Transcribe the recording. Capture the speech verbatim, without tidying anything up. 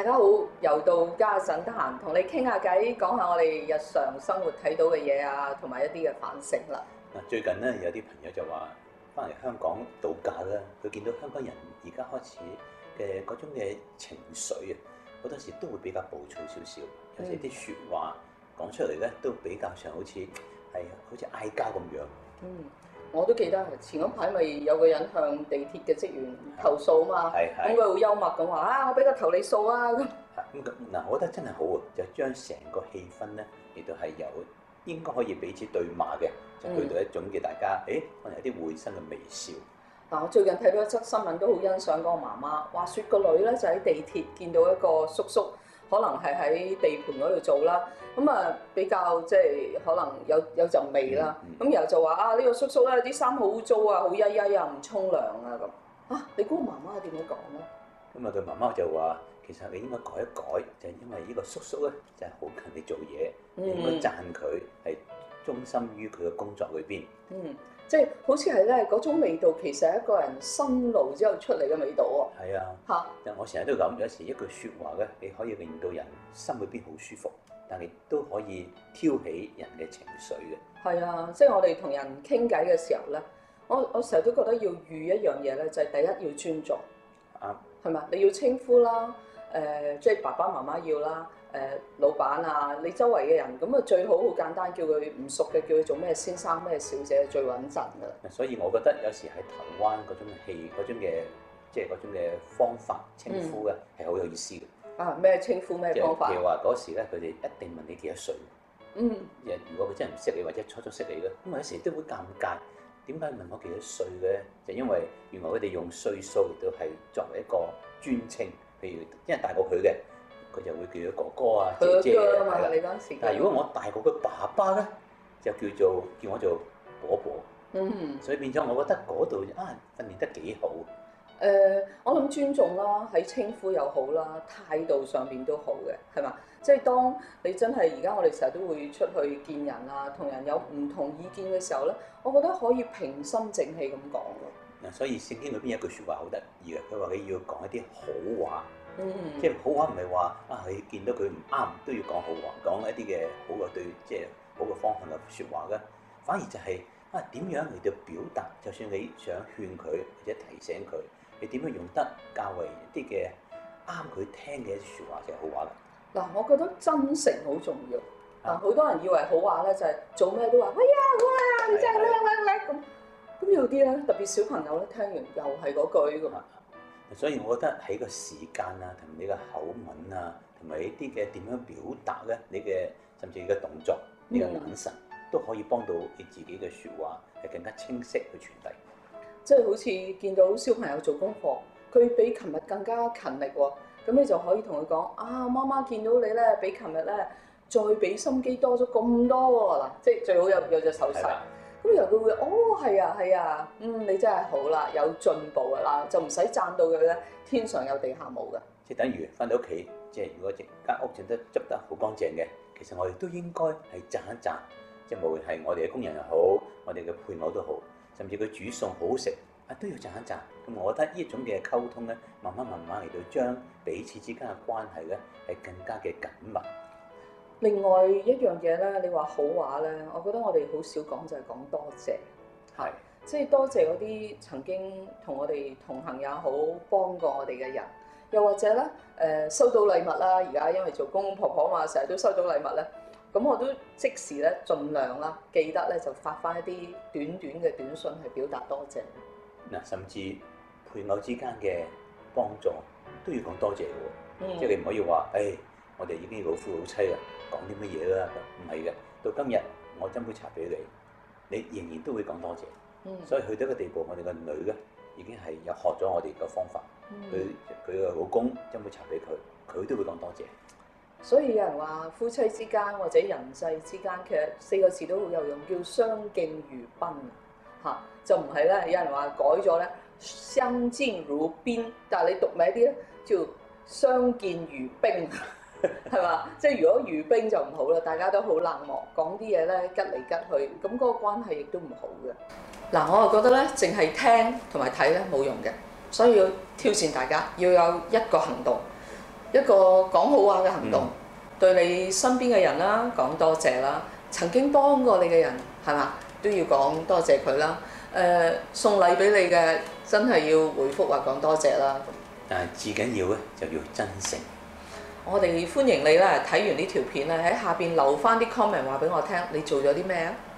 大家好，又到家陣得閒，同你傾下偈，講下我哋日常生活睇到嘅嘢啊，同埋一啲嘅反省啦。 嗱，最近咧有啲朋友就話翻嚟香港度假啦，佢見到香港人而家開始嘅嗰種嘅情緒啊，好多時都會比較暴躁少少，有時啲説話講出嚟咧都比較上好似係好似嗌交咁樣。 嗯，我都記得前嗰排咪有個人向地鐵嘅職員投訴啊嘛，咁佢好幽默咁話啊，我俾個投你數啊咁。 咁嗱，我覺得真係好啊，就將成個氣氛咧，亦都係由應該可以彼此對罵嘅，就去到一種嘅大家，誒、嗯，可能有啲會心嘅微笑。 嗱，我最近睇到一則新聞，都好欣賞嗰個媽媽，話説個女咧就喺地鐵見到一個叔叔，可能係喺地盤嗰度做啦，咁啊比較即係可能有有陣味啦，咁、嗯嗯、然後就話啊呢、呢個叔叔咧啲衫好污糟啊，好曳曳啊，唔沖涼啊咁。啊，你估媽媽點樣講咧？ 咁啊，佢媽媽就話：其實你應該改一改，就係、是、因為呢個叔叔咧就係好勤力做嘢，嗯、應該讚佢係忠心於佢嘅工作裏邊。嗯， 即係好似係咧嗰種味道，其實係一個人辛勞之後出嚟嘅味道喎。 係啊，嚇！但我成日都咁，有時一句説話咧，你可以令到人心裏邊好舒服，但係都可以挑起人嘅情緒嘅。 係啊，即係我哋同人傾偈嘅時候咧，我我成日都覺得要預一樣嘢咧，就係、是、第一要尊重。 啱。 係嘛？你要稱呼啦，誒、呃，即係爸爸媽媽要啦，誒、呃，老闆啊，你周圍嘅人，咁啊最好好簡單，叫佢唔熟嘅，叫佢做咩先生、咩小姐，最穩陣㗎啦。 所以我覺得有時喺台灣嗰種氣、嗰種嘅即係嗰種嘅方法稱呼嘅係好有意思嘅。 啊，咩稱呼咩方法？ 譬如話嗰時咧，佢哋一定問你幾多歲。 嗯。 如果佢真係唔識你或者初初識你咧，咁有時都會尷尬。點解問我幾多歲嘅？就因為原來佢哋用歲數亦都係作為一個尊稱，譬如因為大過佢嘅，佢就會叫佢哥哥啊、姐姐啊。 係啦，你嗰陣時。 但係如果我大過佢爸爸咧，就叫做叫我做婆婆。 嗯。所以變咗，我覺得嗰度啊訓練得幾好。 誒、呃，我諗尊重啦，喺稱呼又好啦，態度上邊都好嘅，係嘛？即係當你真係而家我哋成日都會出去見人啊，同人有唔同意見嘅時候咧，我覺得可以平心靜氣咁講咯。 嗱，所以聖經裏邊有句説話好得意嘅，佢話你要講一啲好話， 嗯， 即係好話唔係話啊，你見到佢唔啱都要講好話，講一啲嘅好嘅對，即係好嘅方向嘅説話嘅，反而就係、是、啊點樣嚟到表達，就算你想勸佢或者提醒佢，你點樣用得較為一啲嘅啱佢聽嘅一啲説話就係好話啦。 嗱，我覺得真誠好重要。嗱，好多人以為好話咧就係做咩都話，哎呀好啊，你真係叻叻叻咁。咁有啲咧，特別小朋友咧，聽完又係嗰句咁啊。 所以我覺得喺個時間啊，同你嘅口吻啊，同埋呢啲嘅點樣表達咧，你嘅甚至你嘅動作、你嘅眼神，嗯、都可以幫到你自己嘅説話係更加清晰去傳遞。 即係好似見到小朋友做功課，佢比琴日更加勤力喎。咁你就可以同佢講啊，媽媽見到你咧，比琴日咧再俾心機多咗咁多喎。嗱，即係最好有有隻手勢。咁然後佢會哦，係啊係啊，嗯，你真係好啦，有進步噶啦，就唔使讚到佢咧天上有地下冇嘅。 即係等於翻到屋企，即係如果間屋整得執得好乾淨嘅，其實我哋都應該係讚一讚。即係無論係我哋嘅工人又好，我哋嘅配偶都好，甚至佢煮餸好好食。啊都要讚一讚，咁我覺得呢一種嘅溝通咧，慢慢慢慢嚟到將彼此之間嘅關係咧係更加嘅緊密。 另外一樣嘢咧，你話好話咧，我覺得我哋好少講就係講多謝，係即係多謝嗰啲曾經同我哋同行也好，幫過我哋嘅人，又或者咧誒、呃、收到禮物啦，而家因為做公公婆婆嘛，成日都收到禮物咧，咁我都即時咧盡量啦，記得咧就發翻一啲短短嘅短信去表達多謝。 嗱，甚至配偶之間嘅幫助都要講多謝嘅喎，嗯、即係你唔可以話，誒、哎，我哋已經老夫老妻啦，講啲乜嘢啦？唔係嘅，到今日我斟杯茶俾你，你仍然都會講多謝。嗯、所以去到一個地步，我哋個女咧已經係有學咗我哋嘅方法，佢佢嘅老公斟杯茶俾佢，佢都會講多謝。 所以有人話夫妻之間或者人際之間，其實四個字都好有用，叫相敬如賓。嚇，就唔係咧，有人話改咗咧，相敬如賓，但係你讀名啲咧，叫相見如冰，係嘛？即係如果如冰就唔好啦，大家都好冷漠，講啲嘢咧吉嚟吉去，咁嗰個關係亦都唔好嘅。嗱，我就覺得咧，淨係聽同埋睇咧冇用嘅，所以要挑戰大家，要有一個行動。 一個講好話嘅行動，嗯、對你身邊嘅人啦講多謝啦，曾經幫過你嘅人係嘛都要講多謝佢啦。誒、呃、送禮俾你嘅真係要回覆話講多謝啦。 但係至緊要咧就要真誠。 我哋歡迎你咧睇完呢條片咧喺下邊留翻啲 comment 話俾我聽，你做咗啲咩啊？